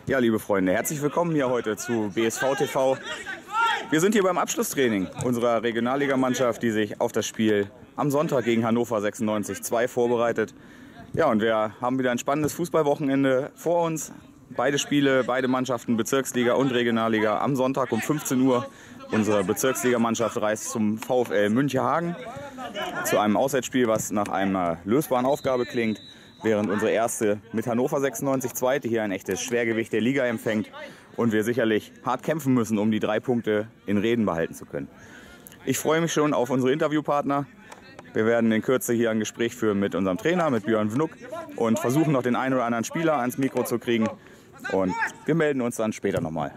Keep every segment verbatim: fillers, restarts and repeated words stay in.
Ja, liebe Freunde, herzlich willkommen hier heute zu B S V T V. Wir sind hier beim Abschlusstraining unserer Regionalligamannschaft, die sich auf das Spiel am Sonntag gegen Hannover sechsundneunzig zwei vorbereitet. Ja, und wir haben wieder ein spannendes Fußballwochenende vor uns. Beide Spiele, beide Mannschaften, Bezirksliga und Regionalliga, am Sonntag um fünfzehn Uhr. Unsere Bezirksligamannschaft reist zum VfL Münchehagen zu einem Auswärtsspiel, was nach einer lösbaren Aufgabe klingt, während unsere erste mit Hannover sechsundneunzig zwei hier ein echtes Schwergewicht der Liga empfängt und wir sicherlich hart kämpfen müssen, um die drei Punkte in Reden behalten zu können. Ich freue mich schon auf unsere Interviewpartner. Wir werden in Kürze hier ein Gespräch führen mit unserem Trainer, mit Björn Wnuck, und versuchen noch den einen oder anderen Spieler ans Mikro zu kriegen. Und wir melden uns dann später nochmal.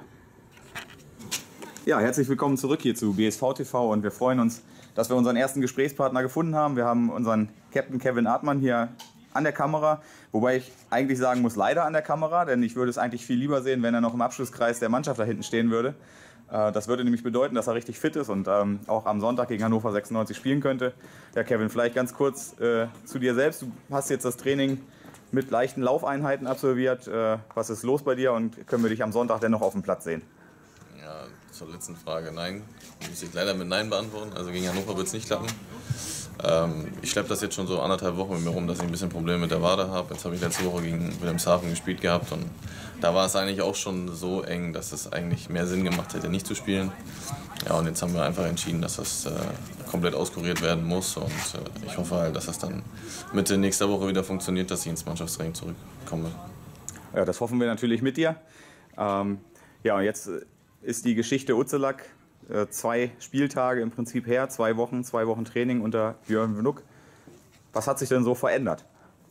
Ja, herzlich willkommen zurück hier zu B S V T V und wir freuen uns, dass wir unseren ersten Gesprächspartner gefunden haben. Wir haben unseren Captain Kevin Artmann hier an der Kamera, wobei ich eigentlich sagen muss, leider an der Kamera, denn ich würde es eigentlich viel lieber sehen, wenn er noch im Abschlusskreis der Mannschaft da hinten stehen würde. Das würde nämlich bedeuten, dass er richtig fit ist und ähm, auch am Sonntag gegen Hannover sechsundneunzig spielen könnte. Ja, Kevin, vielleicht ganz kurz äh, zu dir selbst. Du hast jetzt das Training mit leichten Laufeinheiten absolviert. Äh, was ist los bei dir und können wir dich am Sonntag denn noch auf dem Platz sehen? Ja, zur letzten Frage, nein. Muss ich leider mit Nein beantworten. Also gegen Hannover wird es nicht klappen. Ähm, ich schleppe das jetzt schon so anderthalb Wochen mit mir rum, dass ich ein bisschen Probleme mit der Wade habe. Jetzt habe ich letzte Woche gegen Wilhelmshaven gespielt gehabt und da war es eigentlich auch schon so eng, dass es eigentlich mehr Sinn gemacht hätte, nicht zu spielen. Ja, und jetzt haben wir einfach entschieden, dass das äh, komplett auskuriert werden muss und äh, ich hoffe halt, dass das dann Mitte nächster Woche wieder funktioniert, dass ich ins Mannschaftstraining zurückkomme. Ja, das hoffen wir natürlich mit dir. Ähm, ja, und jetzt ist die Geschichte Utzelak. Zwei Spieltage im Prinzip her, zwei Wochen, zwei Wochen Training unter Björn Wnuck. Was hat sich denn so verändert?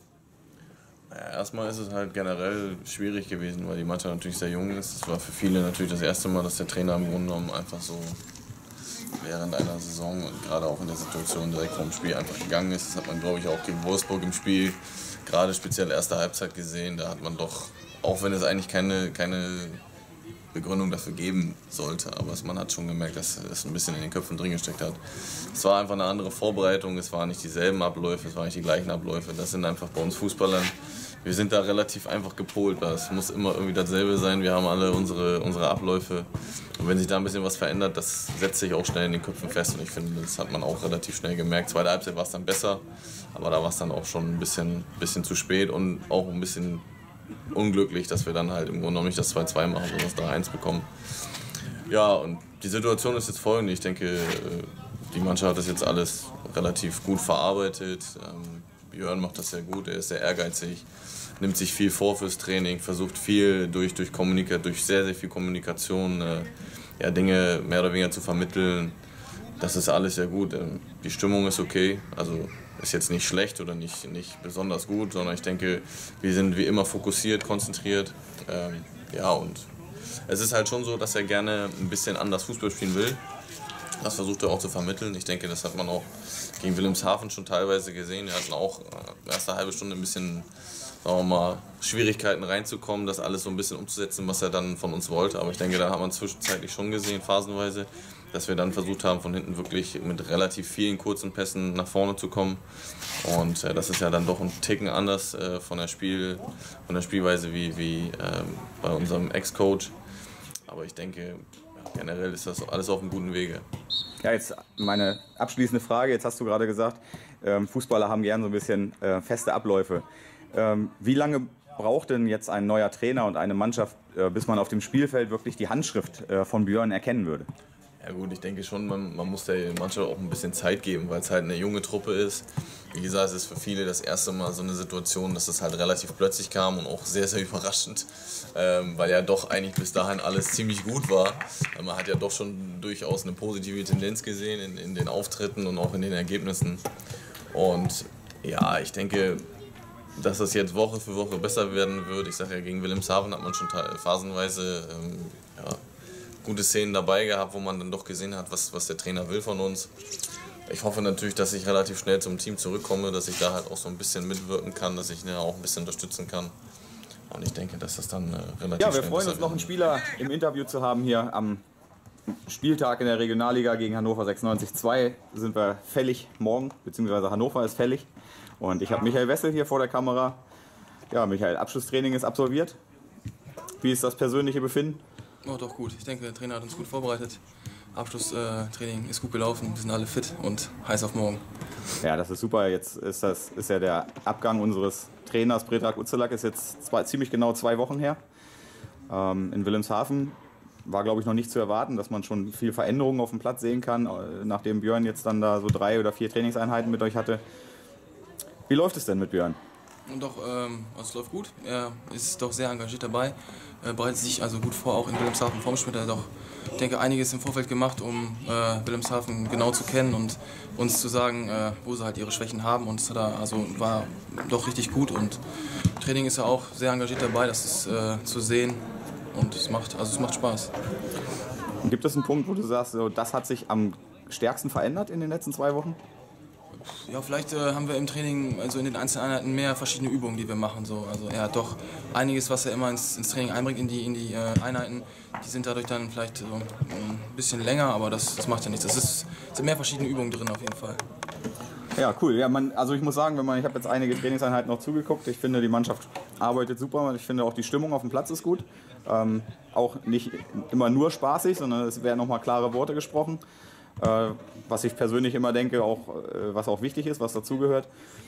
Ja, erstmal ist es halt generell schwierig gewesen, weil die Mannschaft natürlich sehr jung ist. Es war für viele natürlich das erste Mal, dass der Trainer im Grunde genommen einfach so während einer Saison und gerade auch in der Situation direkt vor dem Spiel einfach gegangen ist. Das hat man, glaube ich, auch gegen Wolfsburg im Spiel, gerade speziell erste Halbzeit gesehen. Da hat man doch, auch wenn es eigentlich keine, keine Begründung dafür geben sollte, aber man hat schon gemerkt, dass es ein bisschen in den Köpfen drin gesteckt hat. Es war einfach eine andere Vorbereitung, es waren nicht dieselben Abläufe, es waren nicht die gleichen Abläufe. Das sind einfach bei uns Fußballern. Wir sind da relativ einfach gepolt, es muss immer irgendwie dasselbe sein, wir haben alle unsere, unsere Abläufe und wenn sich da ein bisschen was verändert, das setzt sich auch schnell in den Köpfen fest und ich finde, das hat man auch relativ schnell gemerkt. Zweite Halbzeit war es dann besser, aber da war es dann auch schon ein bisschen, bisschen zu spät und auch ein bisschen unglücklich, dass wir dann halt im Grunde genommen nicht das zwei zwei machen, sondern das drei eins bekommen. Ja, und die Situation ist jetzt folgende. Ich denke, die Mannschaft hat das jetzt alles relativ gut verarbeitet. Björn macht das sehr gut, er ist sehr ehrgeizig, nimmt sich viel vor fürs Training, versucht viel durch, durch, Kommunika- durch sehr, sehr viel Kommunikation ja, Dinge mehr oder weniger zu vermitteln. Das ist alles sehr gut. Die Stimmung ist okay, also ist jetzt nicht schlecht oder nicht, nicht besonders gut, sondern ich denke, wir sind wie immer fokussiert, konzentriert. Ähm, ja, und es ist halt schon so, dass er gerne ein bisschen anders Fußball spielen will. Das versucht er auch zu vermitteln. Ich denke, das hat man auch gegen Wilhelmshaven schon teilweise gesehen. Wir hatten auch äh, erste halbe Stunde ein bisschen, sagen wir mal, Schwierigkeiten reinzukommen, das alles so ein bisschen umzusetzen, was er dann von uns wollte. Aber ich denke, da hat man zwischenzeitlich schon gesehen, phasenweise, dass wir dann versucht haben, von hinten wirklich mit relativ vielen kurzen Pässen nach vorne zu kommen. Und äh, das ist ja dann doch ein Ticken anders äh, von, der Spiel, von der Spielweise wie, wie ähm, bei unserem Ex-Coach. Aber ich denke, ja, generell ist das alles auf einem guten Wege. Ja, jetzt meine abschließende Frage. Jetzt hast du gerade gesagt, ähm, Fußballer haben gern so ein bisschen äh, feste Abläufe. Ähm, wie lange braucht denn jetzt ein neuer Trainer und eine Mannschaft, äh, bis man auf dem Spielfeld wirklich die Handschrift äh, von Björn erkennen würde? Ja gut, ich denke schon, man, man muss der Mannschaft auch ein bisschen Zeit geben, weil es halt eine junge Truppe ist. Wie gesagt, es ist für viele das erste Mal so eine Situation, dass es halt relativ plötzlich kam und auch sehr, sehr überraschend, ähm, weil ja doch eigentlich bis dahin alles ziemlich gut war. Man hat ja doch schon durchaus eine positive Tendenz gesehen in, in den Auftritten und auch in den Ergebnissen. Und ja, ich denke, dass das jetzt Woche für Woche besser werden wird. Ich sage ja, gegen Wilhelmshaven hat man schon phasenweise ähm, ja, gute Szenen dabei gehabt, wo man dann doch gesehen hat, was, was der Trainer will von uns. Ich hoffe natürlich, dass ich relativ schnell zum Team zurückkomme, dass ich da halt auch so ein bisschen mitwirken kann, dass ich ne, auch ein bisschen unterstützen kann. Und ich denke, dass das dann äh, relativ Ja, wir schnell freuen uns noch einen Spieler im Interview zu haben hier am Spieltag in der Regionalliga gegen Hannover sechsundneunzig zwei sind wir fällig morgen, beziehungsweise Hannover ist fällig. Und ich habe Michael Wessel hier vor der Kamera. Ja, Michael, Abschlusstraining ist absolviert. Wie ist das persönliche Befinden? Oh, doch gut. Ich denke, der Trainer hat uns gut vorbereitet. Abschlusstraining äh, ist gut gelaufen. Wir sind alle fit und heiß auf morgen. Ja, das ist super. Jetzt ist, das, ist ja der Abgang unseres Trainers Predrag Uzelak ist jetzt zwei, ziemlich genau zwei Wochen her. Ähm, in Wilhelmshaven war, glaube ich, noch nicht zu erwarten, dass man schon viel Veränderungen auf dem Platz sehen kann, nachdem Björn jetzt dann da so drei oder vier Trainingseinheiten mit euch hatte. Wie läuft es denn mit Björn? Und doch, ähm, also es läuft gut. Er ist doch sehr engagiert dabei. Er bereitet sich also gut vor, auch in Wilhelmshaven vorm Spiel. Er hat auch, ich denke, einiges im Vorfeld gemacht, um äh, Wilhelmshaven genau zu kennen und uns zu sagen, äh, wo sie halt ihre Schwächen haben. Und das hat er, also war doch richtig gut. Und im Training ist er auch sehr engagiert dabei, das ist äh, zu sehen. Und es macht, also es macht Spaß. Und gibt es einen Punkt, wo du sagst, so, das hat sich am stärksten verändert in den letzten zwei Wochen? Ja, vielleicht äh, haben wir im Training, also in den einzelnen Einheiten, mehr verschiedene Übungen, die wir machen. So. Also er hat doch einiges, was er immer ins, ins Training einbringt, in die, in die äh, Einheiten. Die sind dadurch dann vielleicht so ein bisschen länger, aber das, das macht ja nichts. Es ist, sind mehr verschiedene Übungen drin auf jeden Fall. Ja, cool. Ja, man, also ich muss sagen, wenn man, ich habe jetzt einige Trainingseinheiten noch zugeguckt. Ich finde, die Mannschaft arbeitet super. Ich finde auch, die Stimmung auf dem Platz ist gut. Ähm, auch nicht immer nur spaßig, sondern es werden nochmal klare Worte gesprochen. Äh, was ich persönlich immer denke, auch, äh, was auch wichtig ist, was dazugehört.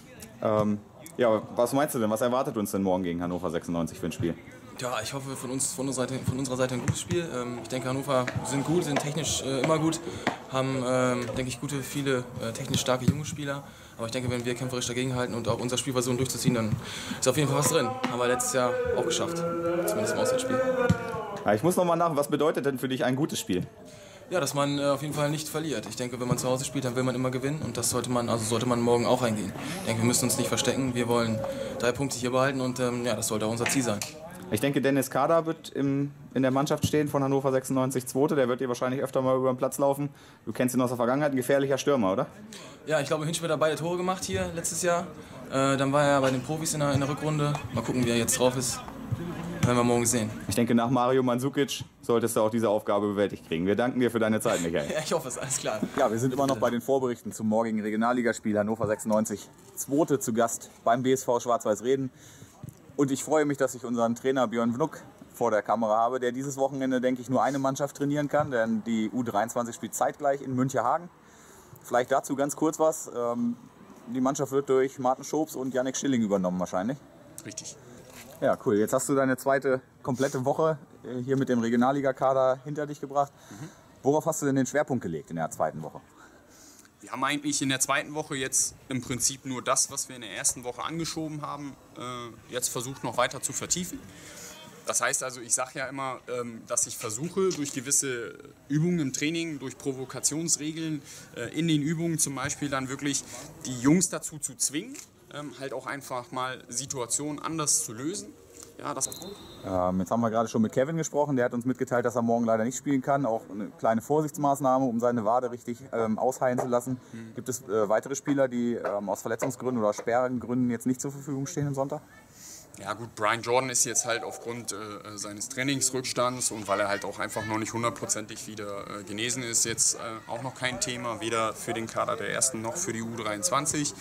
Ähm, ja, was meinst du denn? Was erwartet uns denn morgen gegen Hannover sechsundneunzig für ein Spiel? Ja, ich hoffe von, uns, von, unserer, Seite, von unserer Seite ein gutes Spiel. Ähm, ich denke, Hannover sind gut, sind technisch äh, immer gut, haben, ähm, denke ich, gute, viele äh, technisch starke junge Spieler. Aber ich denke, wenn wir kämpferisch dagegenhalten und auch unser Spiel versuchen durchzuziehen, dann ist auf jeden Fall was drin. Haben wir letztes Jahr auch geschafft, zumindest im Auswärtsspiel. Ja, ich muss noch mal nach, was bedeutet denn für dich ein gutes Spiel? Ja, dass man äh, auf jeden Fall nicht verliert. Ich denke, wenn man zu Hause spielt, dann will man immer gewinnen und das sollte man, also sollte man morgen auch eingehen. Ich denke, wir müssen uns nicht verstecken. Wir wollen drei Punkte hier behalten und ähm, ja, das sollte auch unser Ziel sein. Ich denke, Dennis Kader wird im, in der Mannschaft stehen von Hannover sechsundneunzig Zweite. Der wird dir wahrscheinlich öfter mal über den Platz laufen. Du kennst ihn aus der Vergangenheit, ein gefährlicher Stürmer, oder? Ja, ich glaube, im Hinspiel hat er beide Tore gemacht hier letztes Jahr. Äh, dann war er bei den Profis in der, in der Rückrunde. Mal gucken, wie er jetzt drauf ist. Werden wir morgen sehen. Ich denke, nach Mario Mandzukic solltest du auch diese Aufgabe bewältigt kriegen. Wir danken dir für deine Zeit, Michael. Ja, ich hoffe es, alles klar. Ja, wir sind immer noch bei den Vorberichten zum morgigen Regionalligaspiel Hannover sechsundneunzig Zweite zu Gast beim B S V Schwarz-Weiß Reden. Und ich freue mich, dass ich unseren Trainer Björn Wnuck vor der Kamera habe, der dieses Wochenende, denke ich, nur eine Mannschaft trainieren kann, denn die U dreiundzwanzig spielt zeitgleich in Münchehagen. Vielleicht dazu ganz kurz was. Die Mannschaft wird durch Martin Schobs und Yannick Schilling übernommen wahrscheinlich. Richtig. Ja, cool. Jetzt hast du deine zweite komplette Woche hier mit dem Regionalligakader hinter dich gebracht. Mhm. Worauf hast du denn den Schwerpunkt gelegt in der zweiten Woche? Wir haben eigentlich in der zweiten Woche jetzt im Prinzip nur das, was wir in der ersten Woche angeschoben haben, äh, jetzt versucht noch weiter zu vertiefen. Das heißt also, ich sage ja immer, ähm, dass ich versuche, durch gewisse Übungen im Training, durch Provokationsregeln äh, in den Übungen zum Beispiel dann wirklich die Jungs dazu zu zwingen, ähm, halt auch einfach mal Situationen anders zu lösen. Ja, das ähm, jetzt haben wir gerade schon mit Kevin gesprochen, der hat uns mitgeteilt, dass er morgen leider nicht spielen kann. Auch eine kleine Vorsichtsmaßnahme, um seine Wade richtig ähm, ausheilen zu lassen. Mhm. Gibt es äh, weitere Spieler, die ähm, aus Verletzungsgründen oder Sperrengründen jetzt nicht zur Verfügung stehen am Sonntag? Ja gut, Brian Jordan ist jetzt halt aufgrund äh, seines Trainingsrückstands und weil er halt auch einfach noch nicht hundertprozentig wieder äh, genesen ist, jetzt äh, auch noch kein Thema, weder für den Kader der ersten noch für die U dreiundzwanzig.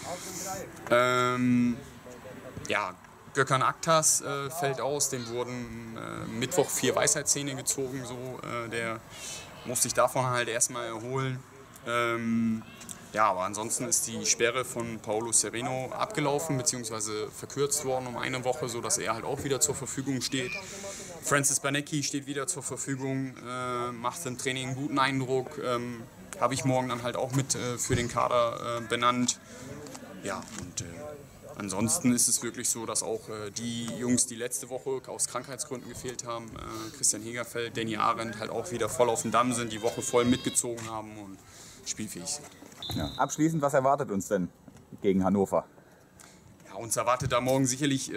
Ähm, ja, Gökhan Aktas äh, fällt aus, dem wurden äh, Mittwoch vier Weisheitszähne gezogen, so, äh, der muss sich davon halt erstmal erholen. Ähm, ja, aber ansonsten ist die Sperre von Paulo Sereno abgelaufen bzw. verkürzt worden um eine Woche, sodass er halt auch wieder zur Verfügung steht. Francis Banecki steht wieder zur Verfügung, äh, macht im Training einen guten Eindruck, ähm, habe ich morgen dann halt auch mit äh, für den Kader äh, benannt. Ja, und äh, ansonsten ist es wirklich so, dass auch äh, die Jungs, die letzte Woche aus Krankheitsgründen gefehlt haben, äh, Christian Hegerfeld, Danny Arendt, halt auch wieder voll auf dem Damm sind, die Woche voll mitgezogen haben und spielfähig sind. Ja. Abschließend, was erwartet uns denn gegen Hannover? Ja, uns erwartet da morgen sicherlich äh,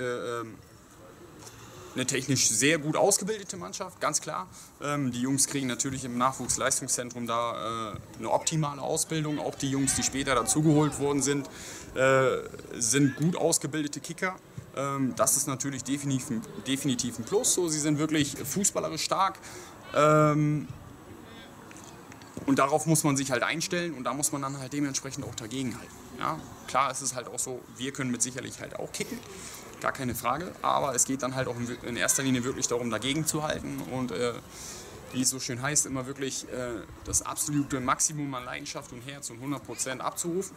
eine technisch sehr gut ausgebildete Mannschaft, ganz klar. Ähm, die Jungs kriegen natürlich im Nachwuchsleistungszentrum da äh, eine optimale Ausbildung. Auch die Jungs, die später dazugeholt worden sind, äh, sind gut ausgebildete Kicker. Ähm, das ist natürlich definitiv, definitiv ein Plus. So, sie sind wirklich fußballerisch stark. Ähm, Und darauf muss man sich halt einstellen und da muss man dann halt dementsprechend auch dagegenhalten. Ja, klar ist es halt auch so, wir können mit sicherlich halt auch kicken. gar keine Frage. Aber es geht dann halt auch in erster Linie wirklich darum, dagegen zu halten und äh, wie es so schön heißt, immer wirklich äh, das absolute Maximum an Leidenschaft und Herz und hundert Prozent abzurufen.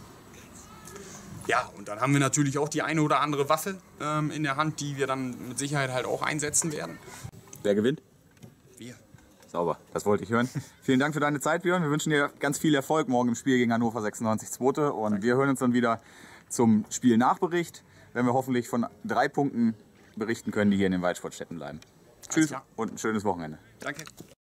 Ja, und dann haben wir natürlich auch die eine oder andere Waffe ähm, in der Hand, die wir dann mit Sicherheit halt auch einsetzen werden. Wer gewinnt? Wir. Sauber, das wollte ich hören. Vielen Dank für deine Zeit, Björn. Wir wünschen dir ganz viel Erfolg morgen im Spiel gegen Hannover sechsundneunzig zweite. Und Danke. Wir hören uns dann wieder zum Spielnachbericht, wenn wir hoffentlich von drei Punkten berichten können, die hier in den Waldsportstätten bleiben. Tschüss und ein schönes Wochenende. Danke.